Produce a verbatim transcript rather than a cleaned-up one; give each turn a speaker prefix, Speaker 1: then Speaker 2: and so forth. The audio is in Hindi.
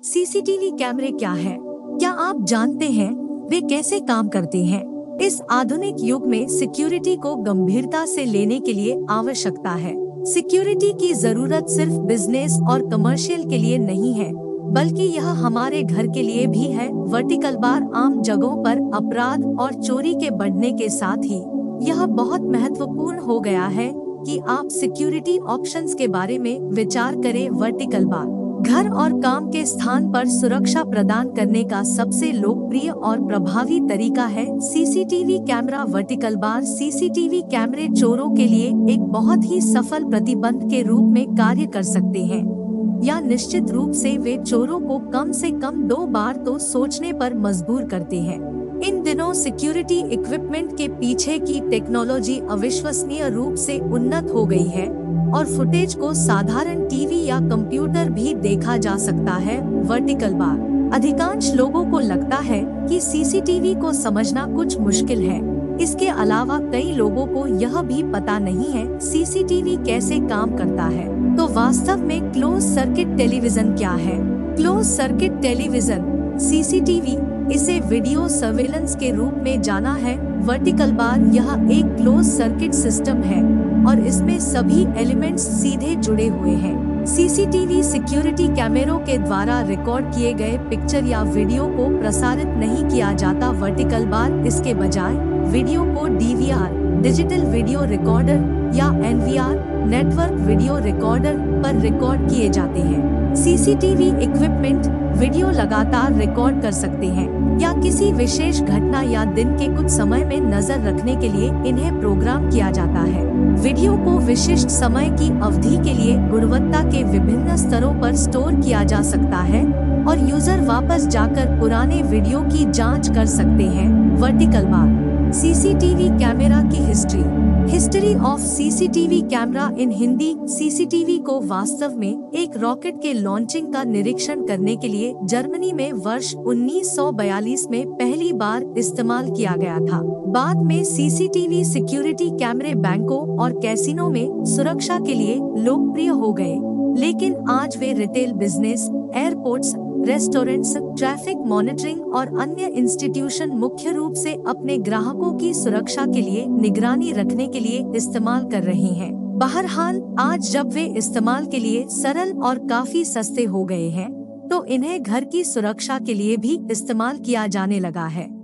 Speaker 1: सीसीटीवी कैमरे क्या है? क्या आप जानते हैं वे कैसे काम करते हैं? इस आधुनिक युग में सिक्योरिटी को गंभीरता से लेने के लिए आवश्यकता है। सिक्योरिटी की जरूरत सिर्फ बिजनेस और कमर्शियल के लिए नहीं है, बल्कि यह हमारे घर के लिए भी है। वर्टिकल बार आम जगहों पर अपराध और चोरी के बढ़ने के साथ ही यह बहुत महत्वपूर्ण हो गया है कि आप सिक्योरिटी ऑप्शंस के बारे में विचार करें। वर्टिकल बार घर और काम के स्थान पर सुरक्षा प्रदान करने का सबसे लोकप्रिय और प्रभावी तरीका है CCTV camera. Vertical bar CCTV कैमरे चोरों के लिए एक बहुत ही सफल प्रतिबंध के रूप में कार्य कर सकते हैं, या निश्चित रूप से वे चोरों को कम से कम दो बार तो सोचने पर मजबूर करते हैं। इन दिनों सिक्योरिटी इक्विपमेंट के पीछे की टेक्नोलॉजी अविश्वसनीय रूप से उन्नत हो गई है और फुटेज को साधारण टीवी या कंप्यूटर भी देखा जा सकता है। वर्टिकल बार अधिकांश लोगों को लगता है कि सीसीटीवी को समझना कुछ मुश्किल है। इसके अलावा कई लोगों को यह भी पता नहीं है सीसीटीवी कैसे काम करता है। तो वास्तव में क्लोज सर्किट टेलीविजन क्या है? क्लोज सर्किट टेलीविजन सीसीटीवी, इसे वीडियो सर्वेलेंस के रूप में जाना है। वर्टिकल बार यह एक क्लोज सर्किट सिस्टम है और इसमें सभी एलिमेंट्स सीधे जुड़े हुए हैं। सीसीटीवी सिक्योरिटी कैमरों के द्वारा रिकॉर्ड किए गए पिक्चर या वीडियो को प्रसारित नहीं किया जाता। वर्टिकल बार इसके बजाय वीडियो को डीवीआर, डिजिटल वीडियो रिकॉर्डर या एनवीआर, नेटवर्क वीडियो रिकॉर्डर पर रिकॉर्ड किए जाते हैं। सीसीटीवी इक्विपमेंट वीडियो लगातार रिकॉर्ड कर सकते हैं या किसी विशेष घटना या दिन के कुछ समय में नजर रखने के लिए इन्हें प्रोग्राम किया जाता है। वीडियो को विशिष्ट समय की अवधि के लिए गुणवत्ता के विभिन्न स्तरों पर स्टोर किया जा सकता है और यूजर वापस जाकर पुराने वीडियो की जांच कर सकते हैं। वर्टिकल बार सीसीटीवी कैमरा की history. History of CCTV camera in Hindi. सीसीटीवी को वास्तव में एक रॉकेट के लॉन्चिंग का निरीक्षण करने के लिए जर्मनी में वर्ष उन्नीस सौ बयालीस में पहली बार इस्तेमाल किया गया था। बाद में सीसीटीवी सिक्योरिटी कैमरे बैंकों और कैसीनो में सुरक्षा के लिए लोकप्रिय हो गए, लेकिन आज वे retail business, airports, restaurants, traffic monitoring और अन्य इंस्टीट्यूशन मुख्य रूप से अपने ग्राहकों की सुरक्षा के लिए निगरानी रखने के लिए इस्तेमाल कर रहे हैं। बहरहाल आज जब वे इस्तेमाल के लिए सरल और काफी सस्ते हो गए हैं, तो इन्हें घर की सुरक्षा के लिए भी इस्तेमाल किया जाने लगा है।